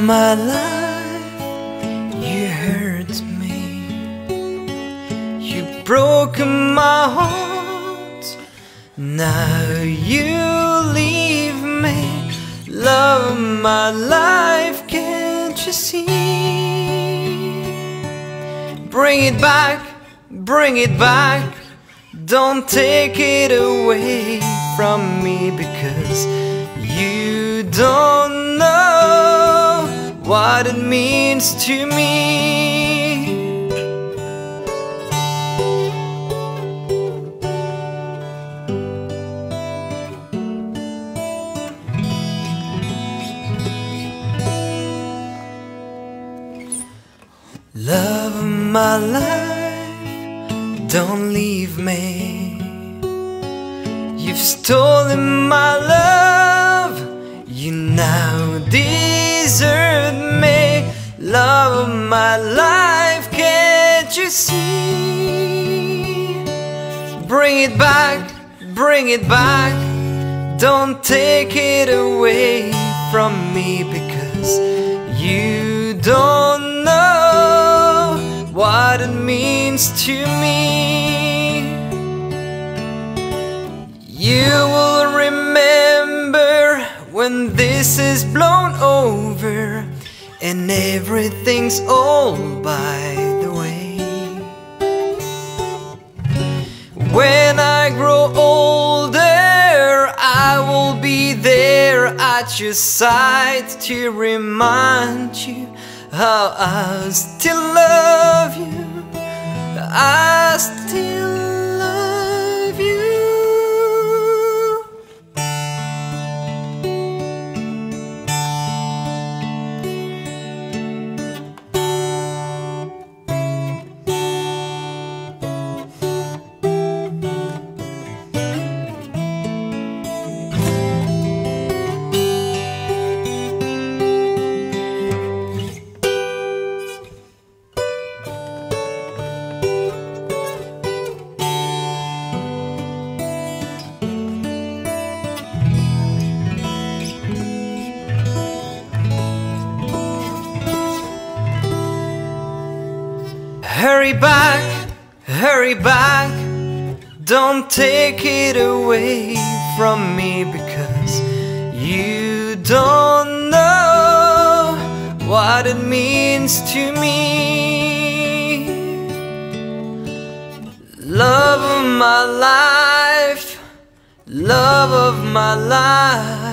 my life, you hurt me. You've broken my heart, now you leave me. Love of my life, can't you see? Bring it back, bring it back. Don't take it away from me, because you don't know what it means to me. Love of my life, don't leave me. You've stolen my love, you now desert me. Love of my life, can't you see? Bring it back, bring it back. Don't take it away from me, because you don't know what it means to me. You will remember when this is blown over and everything's all by the way. When I grow older, I will be there at your side to remind you how I still love you. I still love you. Hurry back, hurry back. Don't take it away from me, because you don't know what it means to me. Love of my life, love of my life.